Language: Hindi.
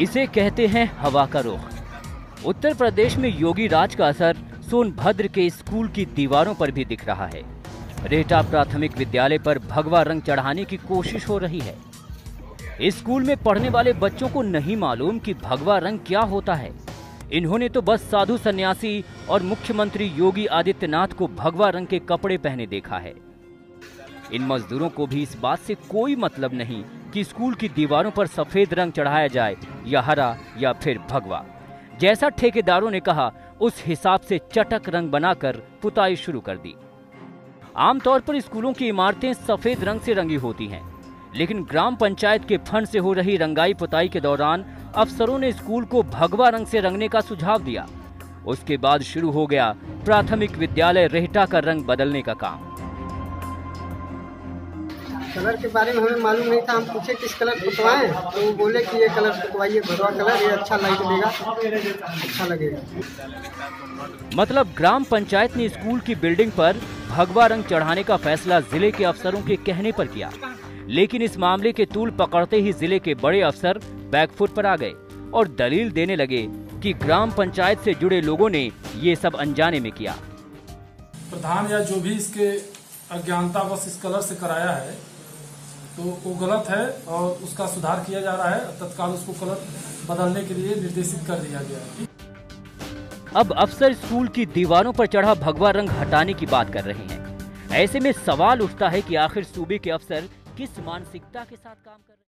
इसे कहते हैं हवा का रुख। उत्तर प्रदेश में योगी राज का असर सोनभद्र के स्कूल की दीवारों पर भी दिख रहा है। रेहटा प्राथमिक विद्यालय पर भगवा रंग चढ़ाने की कोशिश हो रही है। इस स्कूल में पढ़ने वाले बच्चों को नहीं मालूम कि भगवा रंग क्या होता है। इन्होंने तो बस साधु सन्यासी और मुख्यमंत्री योगी आदित्यनाथ को भगवा रंग के कपड़े पहने देखा है। इन मजदूरों को भी इस बात से कोई मतलब नहीं कि स्कूल की दीवारों पर सफेद रंग चढ़ाया जाए या हरा या फिर भगवा। जैसा ठेकेदारों ने कहा उस हिसाब से चटक रंग बनाकर पुताई शुरू कर दी। आमतौर पर स्कूलों की इमारतें सफेद रंग से रंगी होती हैं, लेकिन ग्राम पंचायत के फंड से हो रही रंगाई पुताई के दौरान अफसरों ने स्कूल को भगवा रंग से रंगने का सुझाव दिया। उसके बाद शुरू हो गया प्राथमिक विद्यालय रेहटा का रंग बदलने का काम। कलर के बारे में हमें मालूम नहीं था। हम पूछे किस कलर पुतवाएं, तो वो बोले कि ये कलर पुतवाइए, भगवा कलर, ये अच्छा लगेगा, अच्छा लगेगा। मतलब ग्राम पंचायत ने स्कूल की बिल्डिंग पर भगवा रंग चढ़ाने का फैसला जिले के अफसरों के कहने पर किया, लेकिन इस मामले के तूल पकड़ते ही जिले के बड़े अफसर बैकफुट पर आ गए और दलील देने लगे कि ग्राम पंचायत से जुड़े लोगों ने ये सब अनजाने में किया। प्रधान या जो भी इसके अज्ञानता बस इस कलर से कराया है तो वो गलत है और उसका सुधार किया जा रहा है। तत्काल उसको कलर बदलने के लिए निर्देशित कर दिया गया है। अब अफसर स्कूल की दीवारों पर चढ़ा भगवा रंग हटाने की बात कर रहे हैं। ऐसे में सवाल उठता है कि आखिर सूबे के अफसर किस मानसिकता के साथ काम कर रहे हैं।